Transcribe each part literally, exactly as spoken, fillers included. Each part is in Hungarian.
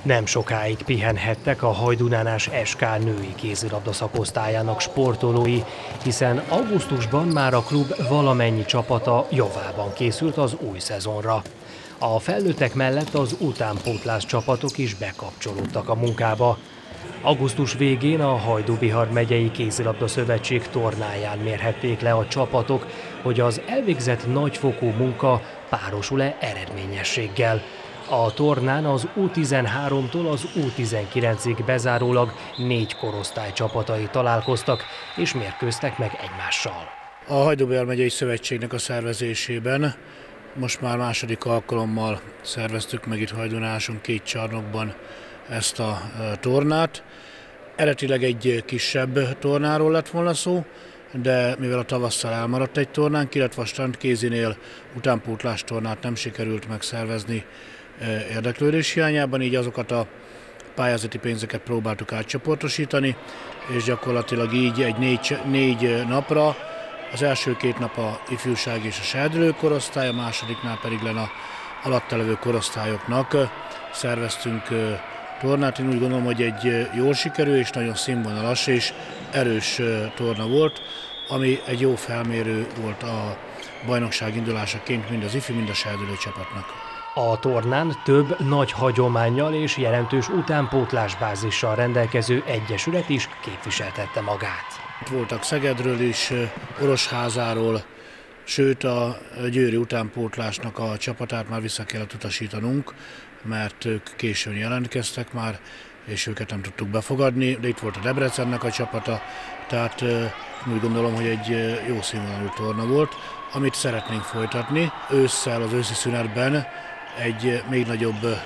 Nem sokáig pihenhettek a Hajdunánás es ká női kézilabda szakosztályának sportolói, hiszen augusztusban már a klub valamennyi csapata javában készült az új szezonra. A felnőttek mellett az utánpótlás csapatok is bekapcsolódtak a munkába. Augusztus végén a Hajdú-Bihar megyei kézilabda szövetség tornáján mérhették le a csapatok, hogy az elvégzett nagyfokú munka párosul-e eredményességgel. A tornán az U tizenháromtól az U tizenkilencig bezárólag négy korosztály csapatai találkoztak és mérkőztek meg egymással. A Hajdú-Bihar megyei szövetségnek a szervezésében most már második alkalommal szerveztük meg itt Hajdunáson két csarnokban ezt a tornát. Eredetileg egy kisebb tornáról lett volna szó, de mivel a tavasszal elmaradt egy tornánk, illetve a strandkézinél utánpótlás tornát nem sikerült megszervezni érdeklődés hiányában, így azokat a pályázati pénzeket próbáltuk átcsoportosítani, és gyakorlatilag így egy négy, négy napra, az első két nap a ifjúság és a serdülő korosztály, a másodiknál pedig lenne a alatta levő korosztályoknak szerveztünk tornát. Én úgy gondolom, hogy egy jól sikerül és nagyon színvonalas és erős torna volt, ami egy jó felmérő volt a bajnokság indulásaként mind az ifi, mind a serdülő csapatnak. A tornán több nagy hagyománnyal és jelentős utánpótlásbázissal rendelkező egyesület is képviseltette magát. Voltak Szegedről is, Orosházáról, sőt a győri utánpótlásnak a csapatát már vissza kellett utasítanunk, mert ők későn jelentkeztek már, és őket nem tudtuk befogadni, de itt volt a Debrecennek a csapata, tehát úgy gondolom, hogy egy jó színvonalú torna volt, amit szeretnénk folytatni. Ősszel, az őszi szünetben egy még nagyobb e,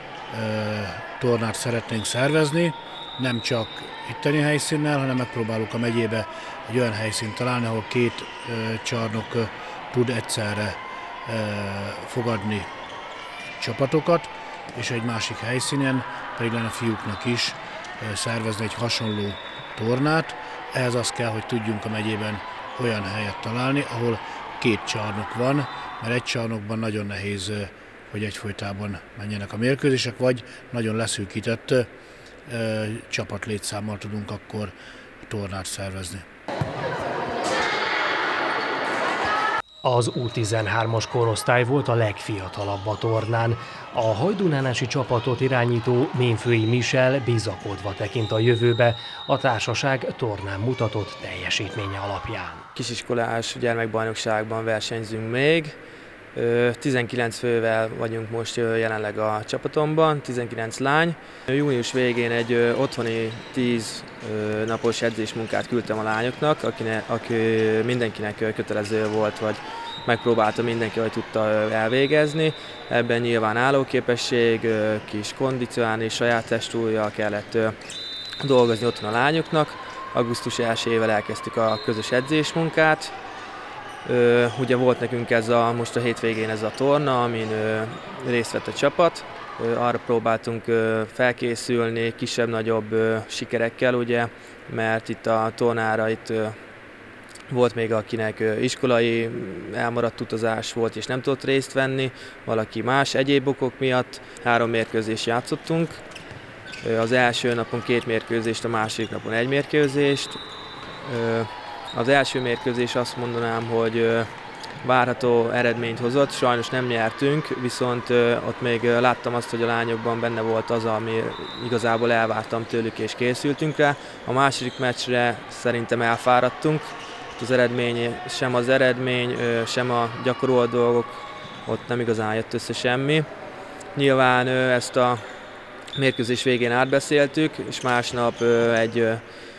tornát szeretnénk szervezni, nem csak itteni helyszínnel, hanem megpróbálunk a megyébe egy olyan helyszínt találni, ahol két e, csarnok e, tud egyszerre e, fogadni csapatokat, és egy másik helyszínen pedig lenne a fiúknak is e, szervezni egy hasonló tornát. Ehhez az kell, hogy tudjunk a megyében olyan helyet találni, ahol két csarnok van, mert egy csarnokban nagyon nehéz, hogy egyfolytában menjenek a mérkőzések, vagy nagyon leszűkített ö, csapatlétszámmal tudunk akkor tornát szervezni. Az U tizenhármas korosztály volt a legfiatalabb a tornán. A hajdunánási csapatot irányító Ménfői Michel bizakodva tekint a jövőbe a társaság tornán mutatott teljesítménye alapján. Kisiskolás gyermekbajnokságban versenyzünk még. tizenkilenc fővel vagyunk most jelenleg a csapatomban, tizenkilenc lány. Június végén egy otthoni tíz napos edzésmunkát küldtem a lányoknak, akinek, aki mindenkinek kötelező volt, vagy megpróbálta mindenki, hogy tudta elvégezni. Ebben nyilván állóképesség, kis kondicionálni, saját testúllyal kellett dolgozni otthon a lányoknak. augusztus elsejével elkezdtük a közös edzésmunkát. Ö, ugye volt nekünk ez a, most a hétvégén ez a torna, amin ö, részt vett a csapat. Ö, arra próbáltunk ö, felkészülni kisebb-nagyobb sikerekkel, ugye, mert itt a tornára itt ö, volt még akinek ö, iskolai elmaradt utazás volt és nem tudott részt venni, valaki más egyéb okok miatt. Három mérkőzést játszottunk. Ö, az első napon két mérkőzést, a második napon egy mérkőzést. Ö, Az első mérkőzés azt mondanám, hogy várható eredményt hozott, sajnos nem nyertünk, viszont ott még láttam azt, hogy a lányokban benne volt az, ami igazából elvártam tőlük és készültünk rá. A második meccsre szerintem elfáradtunk, az eredmény, sem az eredmény, sem a gyakorolt dolgok, ott nem igazán jött össze semmi. Nyilván ezt a mérkőzés végén átbeszéltük, és másnap egy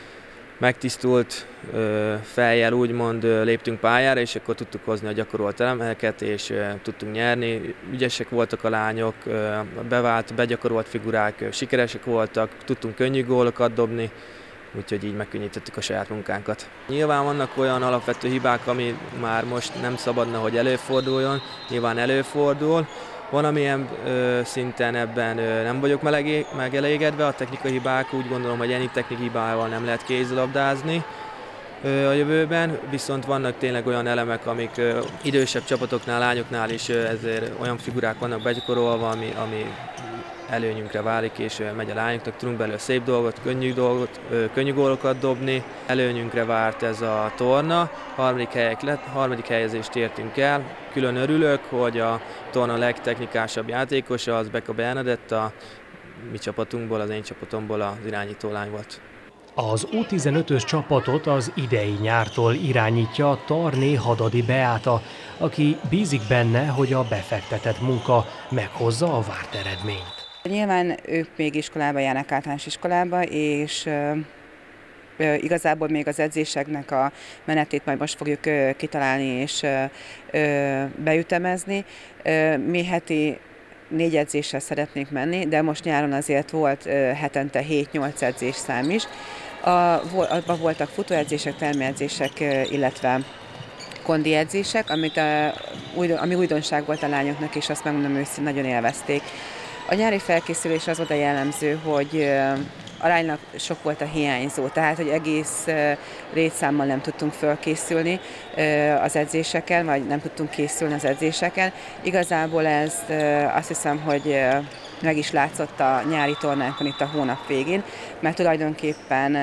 megtisztult fejjel úgymond léptünk pályára, és akkor tudtuk hozni a gyakorolt elemeket, és tudtunk nyerni. Ügyesek voltak a lányok, bevált, begyakorolt figurák, sikeresek voltak, tudtunk könnyű gólokat dobni, úgyhogy így megkönnyítettük a saját munkánkat. Nyilván vannak olyan alapvető hibák, ami már most nem szabadna, hogy előforduljon, nyilván előfordul. Van, amilyen ö, szinten ebben ö, nem vagyok melegé, megelégedve, a technikai hibák, úgy gondolom, hogy ennyi technikai hibával nem lehet kézilabdázni ö, a jövőben, viszont vannak tényleg olyan elemek, amik ö, idősebb csapatoknál, lányoknál is ö, ezért olyan figurák vannak begyakorolva, ami, ami előnyünkre válik, és megy a lányoknak, tudunk belőle szép dolgot, könnyű dolgot, könnyű gólokat dobni. Előnyünkre várt ez a torna, harmadik, helyek lett, harmadik helyezést értünk el. Külön örülök, hogy a torna legtechnikásabb játékosa az Beka Bernadett, a mi csapatunkból, az én csapatomból az irányító lány volt. Az U tizenötös csapatot az idei nyártól irányítja Tarné Hadadi Beáta, aki bízik benne, hogy a befektetett munka meghozza a várt eredményt. Nyilván ők még iskolába járnak, általános iskolába, és uh, igazából még az edzéseknek a menetét majd most fogjuk uh, kitalálni és uh, uh, beütemezni. Uh, mi heti négy edzéssel szeretnék menni, de most nyáron azért volt uh, hetente hét-nyolc edzés szám is. A, abban voltak futóedzések, termőedzések, uh, illetve kondi edzések, amit a, ami újdonság volt a lányoknak, és azt megmondom őszintén, nagyon élvezték. A nyári felkészülés az oda jellemző, hogy aránylag sok volt a hiányzó, tehát hogy egész létszámmal nem tudtunk fölkészülni az edzéseken, vagy nem tudtunk készülni az edzéseken. Igazából ez azt hiszem, hogy meg is látszott a nyári tornánkon itt a hónap végén, mert tulajdonképpen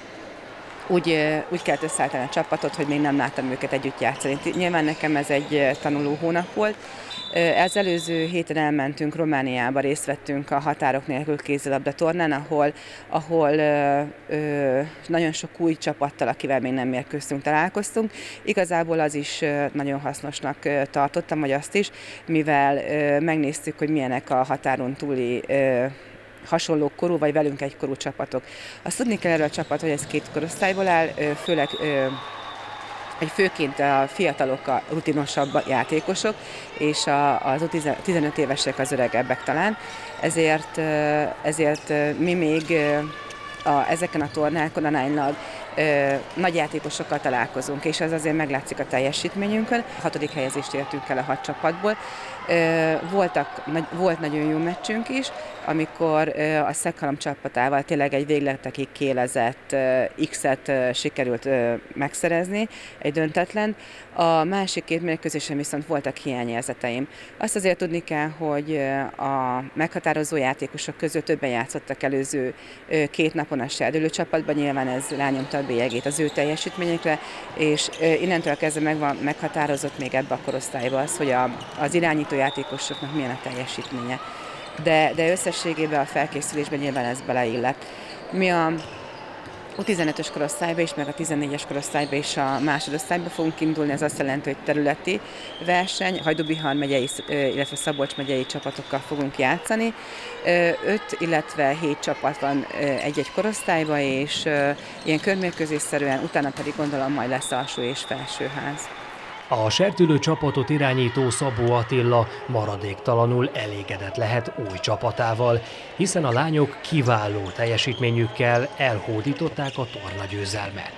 úgy, úgy kellett összeállítani a csapatot, hogy még nem láttam őket együtt játszani. Nyilván nekem ez egy tanuló hónap volt. Ez előző héten elmentünk Romániába, részt vettünk a Határok nélkül kézilabda tornán, ahol, ahol ö, ö, nagyon sok új csapattal, akivel még nem mérkőztünk, találkoztunk. Igazából az is nagyon hasznosnak tartottam, vagy azt is, mivel ö, megnéztük, hogy milyenek a határon túli ö, hasonló korú, vagy velünk egykorú csapatok. Azt tudni kell erről a csapat, hogy ez két korosztályból áll, főleg hogy főként a fiatalok a rutinosabb játékosok, és az tizenöt évesek az öregebbek talán. Ezért, ezért mi még a, ezeken a tornákon aránylag nagy játékosokkal találkozunk, és ez azért meglátszik a teljesítményünkön. A hatodik helyezést értünk el a hat csapatból. Voltak, volt nagyon jó meccsünk is, amikor a Szekhalom csapatával tényleg egy végletekig kélezett X-et sikerült megszerezni, egy döntetlen. A másik két mérkőzésen viszont voltak hiányérzeteim. Azt azért tudni kell, hogy a meghatározó játékosok közül többen játszottak előző két napon a serdülő csapatban, nyilván ez rányomta a bélyegét az ő teljesítményekre, és innentől kezdve megvan, meghatározott még ebbe a korosztályba az, hogy a, az irányító játékosoknak milyen a teljesítménye. De, de összességében a felkészülésben nyilván ez beleillett. Mi a U tizenötös korosztályba is, meg a tizennégyes korosztályba is a másodosztályba fogunk indulni, ez azt jelenti, hogy területi verseny, Hajdú-Bihar megyei, illetve Szabolcs megyei csapatokkal fogunk játszani. Öt, illetve hét csapat van egy-egy korosztályba, és ilyen körmérkőzésszerűen, utána pedig gondolom majd lesz alsó és felsőház. A serdülő csapatot irányító Szabó Attila maradéktalanul elégedett lehet új csapatával, hiszen a lányok kiváló teljesítményükkel elhódították a tornagyőzelmet.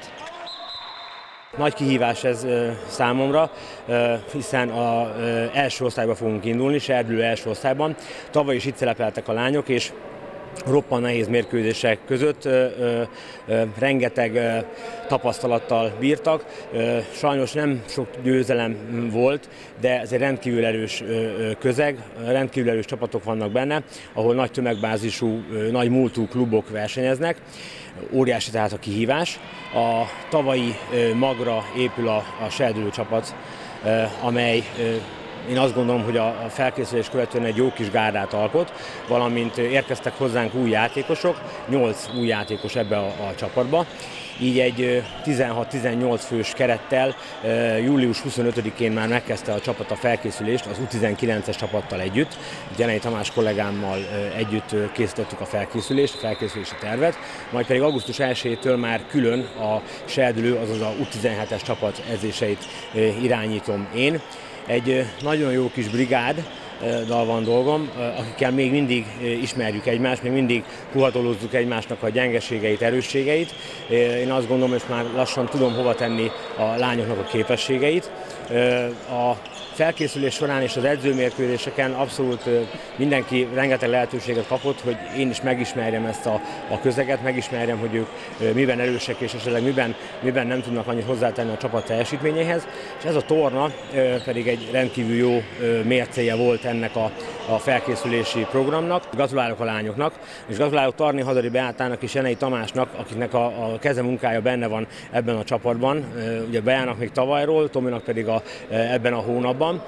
Nagy kihívás ez számomra, hiszen az első osztályba fogunk indulni, serdülő első osztályban. Tavaly is itt szerepeltek a lányok, és roppan nehéz mérkőzések között ö, ö, ö, rengeteg ö, tapasztalattal bírtak. Ö, sajnos nem sok győzelem volt, de ez egy rendkívül erős ö, ö, közeg, rendkívül erős csapatok vannak benne, ahol nagy tömegbázisú, ö, nagy múltú klubok versenyeznek. Óriási tehát a kihívás. A tavalyi ö, magra épül a, a serdülő csapat, ö, amely ö, Én azt gondolom, hogy a felkészülés követően egy jó kis gárdát alkot, valamint érkeztek hozzánk új játékosok, nyolc új játékos ebbe a, a csapatba. Így egy tizenhat-tizennyolc fős kerettel július huszonötödikén már megkezdte a csapat a felkészülést az U tizenkilences csapattal együtt. Gyenei Tamás kollégámmal együtt készítettük a felkészülést, a felkészülési tervet, majd pedig augusztus elsejétől már külön a serdülő, azaz a U tizenhetes csapat edzéseit irányítom én. Egy nagyon jó kis brigáddal van dolgom, akikkel még mindig ismerjük egymást, még mindig puhatolózzuk egymásnak a gyengeségeit, erősségeit. Én azt gondolom, hogy már lassan tudom hova tenni a lányoknak a képességeit. A felkészülés során és az edzőmérkőzéseken abszolút mindenki rengeteg lehetőséget kapott, hogy én is megismerjem ezt a, a közeget, megismerjem, hogy ők miben erősek és esetleg miben, miben nem tudnak annyit hozzátenni a csapat teljesítményéhez. És ez a torna pedig egy rendkívül jó mércéje volt ennek a, a felkészülési programnak. Gratulálok a lányoknak, és gratulálok Tarni Hadari Beátának és Jenei Tamásnak, akiknek a, a kezemunkája benne van ebben a csapatban. Ugye Beának még tavalyról, Tominak pedig a, ebben a hónapban.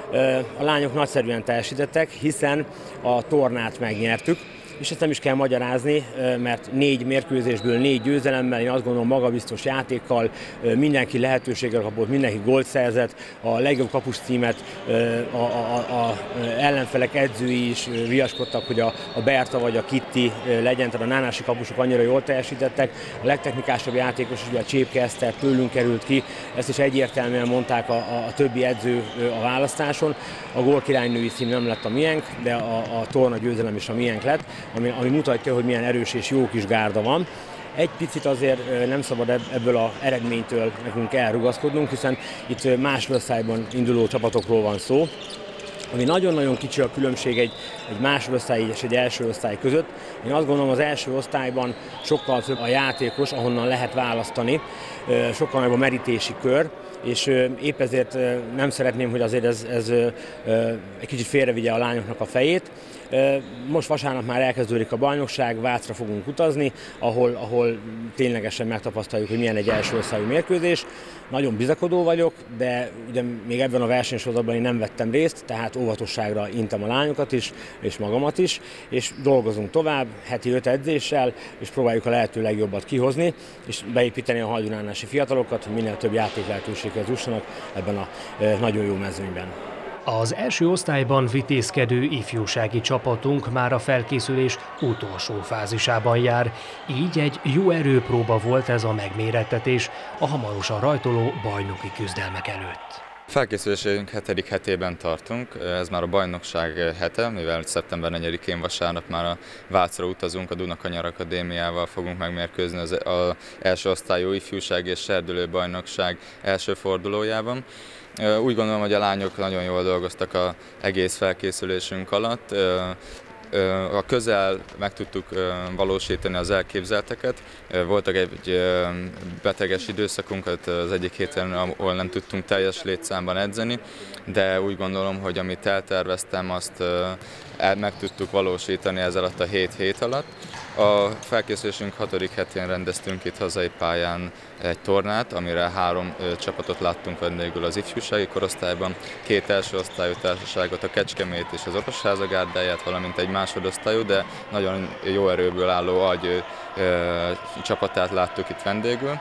A lányok nagyszerűen teljesítettek, hiszen a tornát megnyertük, és ezt nem is kell magyarázni, mert négy mérkőzésből négy győzelemmel, én azt gondolom magabiztos játékkal, mindenki lehetőséggel kapott, mindenki gólt szerzett, a legjobb kapus címet a, a, a ellenfelek edzői is viaskodtak, hogy a, a Berta vagy a Kitti legyen, tehát a nánási kapusok annyira jól teljesítettek, a legtechnikásabb játékos, ugye a Csépke Eszter tőlünk került ki, ezt is egyértelműen mondták a, a, a többi edző a választáson, a gólkirálynői cím nem lett a miénk, de a, a torna győzelem is a miénk lett, Ami, ami mutatja, hogy milyen erős és jó kis gárda van. Egy picit azért nem szabad ebből az eredménytől nekünk elrugaszkodnunk, hiszen itt másodosztályban induló csapatokról van szó, ami nagyon-nagyon kicsi a különbség egy, egy másodosztály és egy első osztály között. Én azt gondolom, az első osztályban sokkal több a játékos, ahonnan lehet választani, sokkal nagyobb a merítési kör, és épp ezért nem szeretném, hogy azért ez, ez egy kicsit félrevigye a lányoknak a fejét. Most vasárnap már elkezdődik a bajnokság, Vácra fogunk utazni, ahol, ahol ténylegesen megtapasztaljuk, hogy milyen egy első osztályú mérkőzés. Nagyon bizakodó vagyok, de ugye még ebben a versenysorozatban én nem vettem részt, tehát óvatosságra intem a lányokat is, és magamat is, és dolgozunk tovább, heti öt edzéssel, és próbáljuk a lehető legjobbat kihozni, és beépíteni a hajdunánási fiatalokat, hogy minél több játék lehetőséghez jussanak ebben a nagyon jó mezőnyben. Az első osztályban vitézkedő ifjúsági csapatunk már a felkészülés utolsó fázisában jár, így egy jó erőpróba volt ez a megmérettetés a hamarosan rajtoló bajnoki küzdelmek előtt. Felkészülésünk hetedik hetében tartunk, ez már a bajnokság hete, mivel szeptember negyedikén vasárnap már a Vácra utazunk, a Dunakanyar Akadémiával fogunk megmérkőzni az első osztályú ifjúság és serdülő bajnokság első fordulójában. Úgy gondolom, hogy a lányok nagyon jól dolgoztak az egész felkészülésünk alatt. A közel meg tudtuk valósítani az elképzelteket. Voltak egy beteges időszakunk, az egyik héten, ahol nem tudtunk teljes létszámban edzeni, de úgy gondolom, hogy amit elterveztem, azt meg tudtuk valósítani ez alatt a hét hét alatt. A felkészülésünk hatodik hetén rendeztünk itt hazai pályán egy tornát, amire három csapatot láttunk vendégül az ifjúsági korosztályban, két első osztályú társaságot, a Kecskemét és az Orosháza gárdáját, valamint egy másodosztályú, de nagyon jó erőből álló Agyő csapatát láttuk itt vendégül.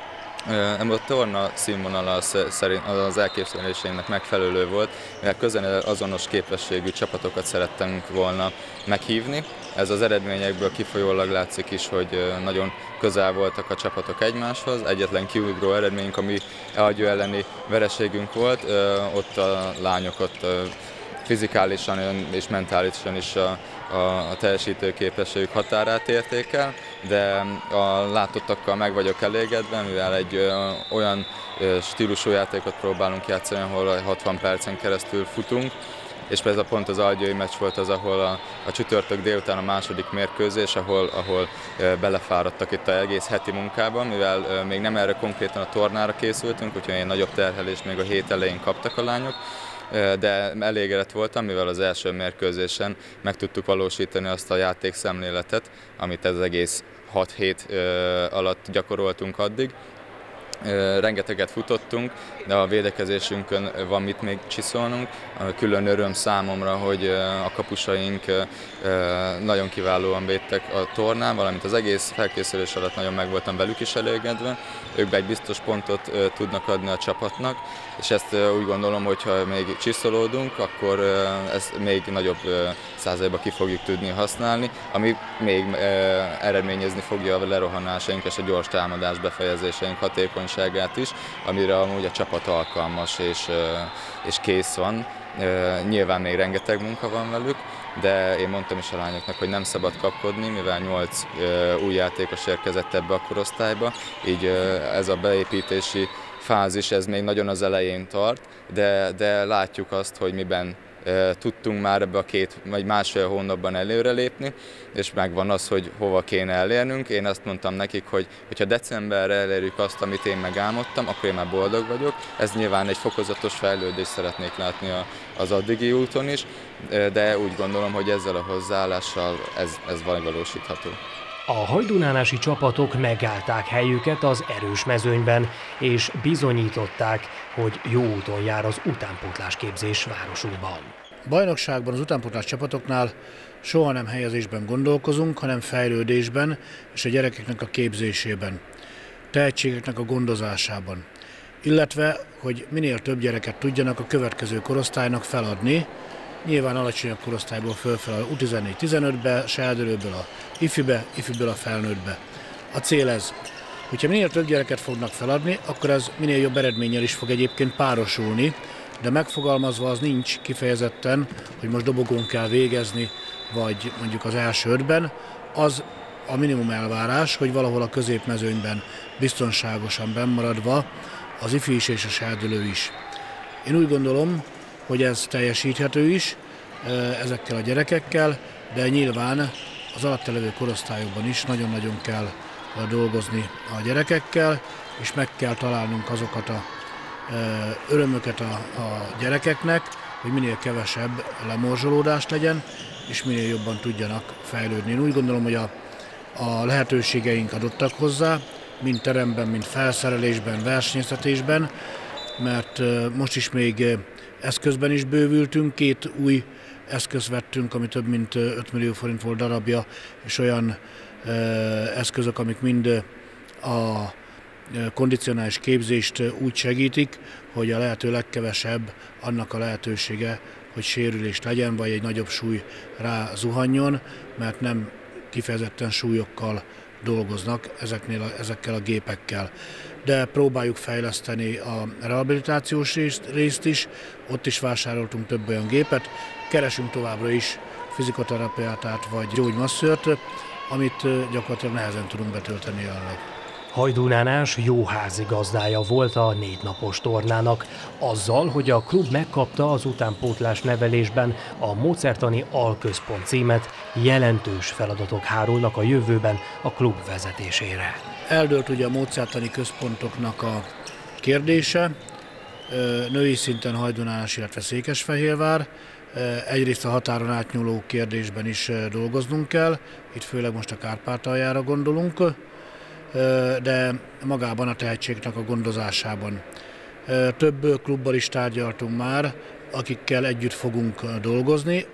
A torna színvonala szerint az elképzeléseinknek megfelelő volt, mivel közel azonos képességű csapatokat szerettünk volna meghívni. Ez az eredményekből kifolyólag látszik is, hogy nagyon közel voltak a csapatok egymáshoz. Egyetlen kiugró eredményünk, ami Agyő elleni vereségünk volt, ott a lányok ott fizikálisan és mentálisan is a, a, a teljesítő képességük határát érték el, de a látottakkal meg vagyok elégedve, mivel egy ö, olyan ö, stílusú játékot próbálunk játszani, ahol hatvan percen keresztül futunk, és ez a pont az agyői meccs volt az, ahol a, a csütörtök délután a második mérkőzés, ahol, ahol ö, belefáradtak itt az egész heti munkában, mivel ö, még nem erre konkrétan a tornára készültünk, úgyhogy egy nagyobb terhelést még a hét elején kaptak a lányok, de elégedett voltam, mivel az első mérkőzésen meg tudtuk valósítani azt a játékszemléletet, amit ez az egész hat hét alatt gyakoroltunk addig. Rengeteget futottunk, de a védekezésünkön van mit még csiszolnunk. Külön öröm számomra, hogy a kapusaink nagyon kiválóan védtek a tornán, valamint az egész felkészülés alatt nagyon meg voltam velük is elégedve. Ők be egy biztos pontot tudnak adni a csapatnak, és ezt úgy gondolom, hogy ha még csiszolódunk, akkor ezt még nagyobb százalékban ki fogjuk tudni használni, ami még eredményezni fogja a lerohanásaink és a gyors támadás befejezéseink hatékonyságát is, amire amúgy a csapat alkalmas és, és kész van. Nyilván még rengeteg munka van velük, de én mondtam is a lányoknak, hogy nem szabad kapkodni, mivel nyolc új játékos érkezett ebbe a korosztályba, így ez a beépítési fázis, ez még nagyon az elején tart, de, de látjuk azt, hogy miben tudtunk már ebbe a két vagy másfél hónapban előrelépni, és megvan az, hogy hova kéne elérnünk. Én azt mondtam nekik, hogy ha decemberre elérjük azt, amit én megálmodtam, akkor én már boldog vagyok. Ez nyilván egy fokozatos fejlődést szeretnék látni az addigi úton is, de úgy gondolom, hogy ezzel a hozzáállással ez, ez valósítható. A hajdunánási csapatok megállták helyüket az erős mezőnyben, és bizonyították, hogy jó úton jár az utánpótlás képzés városunkban. A bajnokságban az utánpótlás csapatoknál soha nem helyezésben gondolkozunk, hanem fejlődésben és a gyerekeknek a képzésében, tehetségeknek a gondozásában, illetve, hogy minél több gyereket tudjanak a következő korosztálynak feladni, nyilván alacsonyabb korosztályból fölfel a U tizennégy tizenötbe, serdülőből a ifibe, ifiből a felnőttbe. A cél ez, hogyha minél több gyereket fognak feladni, akkor ez minél jobb eredménnyel is fog egyébként párosulni, de megfogalmazva az nincs kifejezetten, hogy most dobogón kell végezni, vagy mondjuk az első ötben, az a minimum elvárás, hogy valahol a középmezőnyben biztonságosan bennmaradva az ifi is és a serdülő is. Én úgy gondolom, hogy ez teljesíthető is ezekkel a gyerekekkel, de nyilván az alatta levő korosztályokban is nagyon-nagyon kell dolgozni a gyerekekkel, és meg kell találnunk azokat a örömöket a, a gyerekeknek, hogy minél kevesebb lemorzsolódás legyen, és minél jobban tudjanak fejlődni. Én úgy gondolom, hogy a, a lehetőségeink adottak hozzá, mind teremben, mind felszerelésben, versenyeztetésben, mert most is még eszközben is bővültünk, két új eszközt vettünk, ami több mint öt millió forint volt darabja, és olyan eszközök, amik mind a kondicionális képzést úgy segítik, hogy a lehető legkevesebb annak a lehetősége, hogy sérülés legyen, vagy egy nagyobb súly rá zuhanjon, mert nem kifejezetten súlyokkal dolgoznak ezeknél a, ezekkel a gépekkel. De próbáljuk fejleszteni a rehabilitációs részt, részt is, ott is vásároltunk több olyan gépet, keresünk továbbra is fizikoterapeutát vagy gyógymasszört, amit gyakorlatilag nehezen tudunk betölteni jelenleg. Hajdunánás jó házigazdája volt a négy napos tornának, azzal, hogy a klub megkapta az utánpótlás nevelésben a módszertani alközpont címet, jelentős feladatok hárulnak a jövőben a klub vezetésére. Eldőlt ugye a módszertani központoknak a kérdése, női szinten Hajdunánás, illetve Székesfehérvár. Egyrészt a határon átnyúló kérdésben is dolgoznunk kell, itt főleg most a Kárpátaljára gondolunk, de magában a tehetségnek a gondozásában. Több klubbal is tárgyaltunk már, akikkel együtt fogunk dolgozni,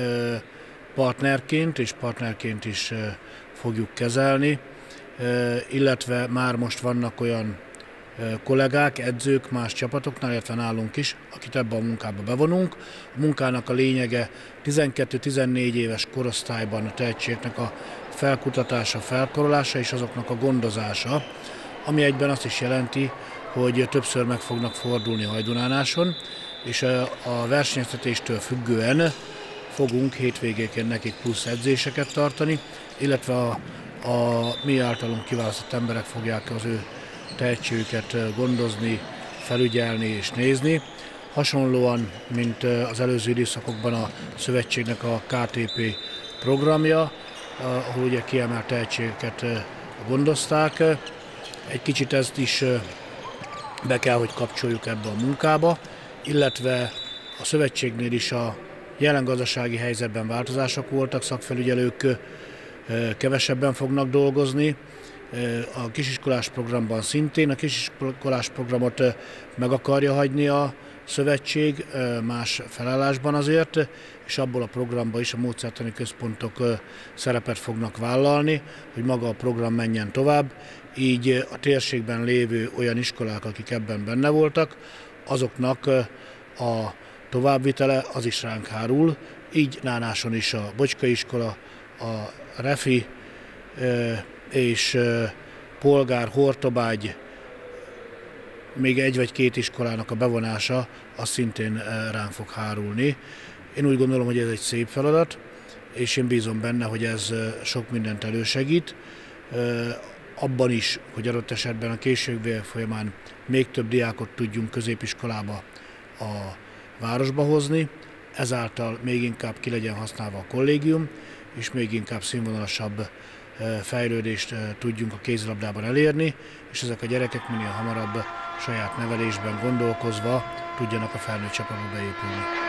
partnerként és partnerként is fogjuk kezelni, illetve már most vannak olyan kollégák, edzők más csapatoknál, illetve nálunk is, akit ebbe a munkába bevonunk. A munkának a lényege tizenkettő-tizennégy éves korosztályban a tehetségnek a felkutatása, felkorolása és azoknak a gondozása, ami egyben azt is jelenti, hogy többször meg fognak fordulni Hajdunánáson, és a versenyeztetéstől függően fogunk hétvégéken nekik plusz edzéseket tartani, illetve a, a mi általunk kiválasztott emberek fogják az ő tehetségüket gondozni, felügyelni és nézni. Hasonlóan, mint az előző időszakokban a szövetségnek a ká té pé programja, ahol ugye kiemelt tehetségeket gondozták. Egy kicsit ezt is be kell, hogy kapcsoljuk ebbe a munkába, illetve a szövetségnél is a jelen gazdasági helyzetben változások voltak, szakfelügyelők kevesebben fognak dolgozni. A kisiskolás programban szintén, a kisiskolás programot meg akarja hagyni a szövetség más felállásban azért, és abból a programban is a módszertani központok szerepet fognak vállalni, hogy maga a program menjen tovább, így a térségben lévő olyan iskolák, akik ebben benne voltak, azoknak a továbbvitele az is ránk hárul, így Nánáson is a Bocska iskola, a Refi és Polgár, Hortobágy, még egy vagy két iskolának a bevonása, az szintén ránk fog hárulni. Én úgy gondolom, hogy ez egy szép feladat, és én bízom benne, hogy ez sok mindent elősegít. Abban is, hogy adott esetben a későbbiek folyamán még több diákot tudjunk középiskolába a városba hozni, ezáltal még inkább ki legyen használva a kollégium, és még inkább színvonalasabb fejlődést tudjunk a kézilabdában elérni, és ezek a gyerekek minél hamarabb saját nevelésben gondolkozva tudjanak a felnőtt csapatba beépülni.